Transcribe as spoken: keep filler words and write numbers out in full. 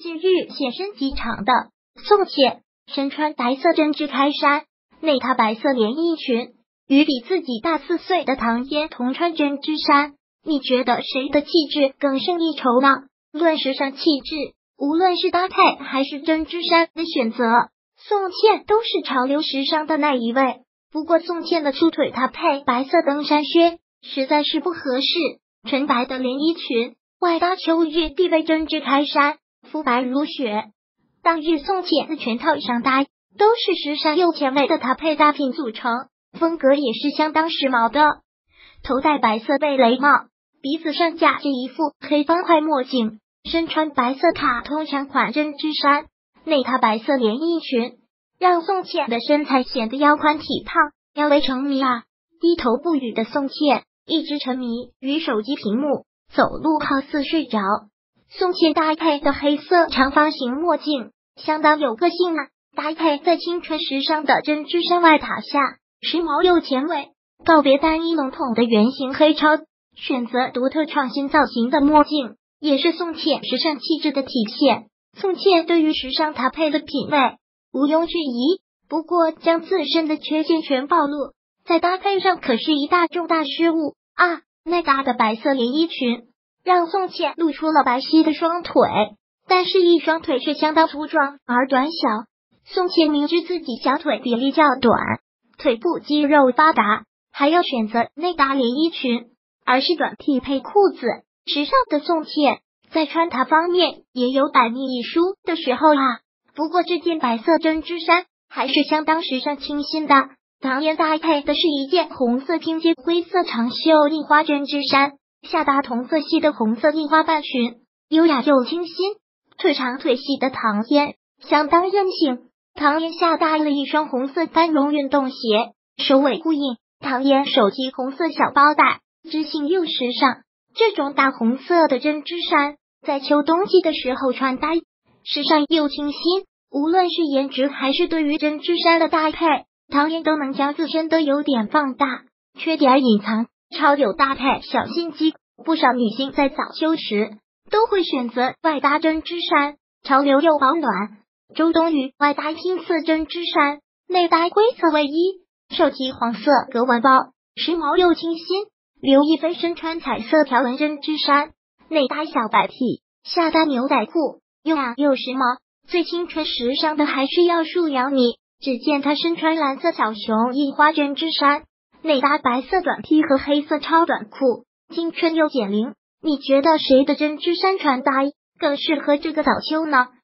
近日现身机场的宋茜，身穿白色针织开衫，内搭白色连衣裙，与比自己大四岁的唐嫣同穿针织衫。你觉得谁的气质更胜一筹呢？论时尚气质，无论是搭配还是针织衫的选择，宋茜都是潮流时尚的那一位。不过宋茜的粗腿搭配白色登山靴实在是不合适，纯白的连衣裙外搭秋日必备针织开衫，肤白如雪。当日宋茜的全套上搭都是时尚又前卫的搭配搭品组成，风格也是相当时髦的。头戴白色贝雷帽，鼻子上架着一副黑方块墨镜，身穿白色卡通长款针织衫，内搭白色连衣裙，让宋茜的身材显得腰宽体胖，腰围成谜啊！低头不语的宋茜一直沉迷于手机屏幕，走路好似睡着。宋茜搭配的黑色长方形墨镜相当有个性啊，搭配在青春时尚的针织衫外塔下，时髦又前卫。告别单一笼统的圆形黑超，选择独特创新造型的墨镜，也是宋茜时尚气质的体现。宋茜对于时尚搭配的品味毋庸置疑，不过将自身的缺陷全暴露，在搭配上可是一大重大失误啊！内搭的白色连衣裙让宋茜露出了白皙的双腿，但是一双腿却相当粗壮而短小。宋茜明知自己小腿比例较短，腿部肌肉发达，还要选择内搭连衣裙，而是短 T 配裤子。时尚的宋茜在穿搭方面也有百密一疏的时候啊。不过这件白色针织衫还是相当时尚清新的。唐嫣搭配的是一件红色拼接灰色长袖印花针织衫，下搭同色系的红色印花半裙，优雅又清新。腿长腿细的唐嫣相当任性，唐嫣下搭了一双红色翻绒运动鞋，首尾呼应。唐嫣手提红色小包袋，知性又时尚。这种大红色的针织衫在秋冬季的时候穿搭，时尚又清新。无论是颜值还是对于针织衫的搭配，唐嫣都能将自身的优点放大，缺点隐藏，超有搭配小心机。不少女性在早秋时都会选择外搭针织衫，潮流又保暖。周冬雨外搭拼色针织衫，内搭灰色卫衣，手提黄色格纹包，时髦又清新。刘亦菲身穿彩色条纹针织衫，内搭小白 T， 下搭牛仔裤，优雅又时髦。最青春时尚的还是要数姚米，只见她身穿蓝色小熊印花针织衫，内搭白色短 T 和黑色超短裤，青春又减龄。你觉得谁的针织衫穿搭更适合这个早秋呢？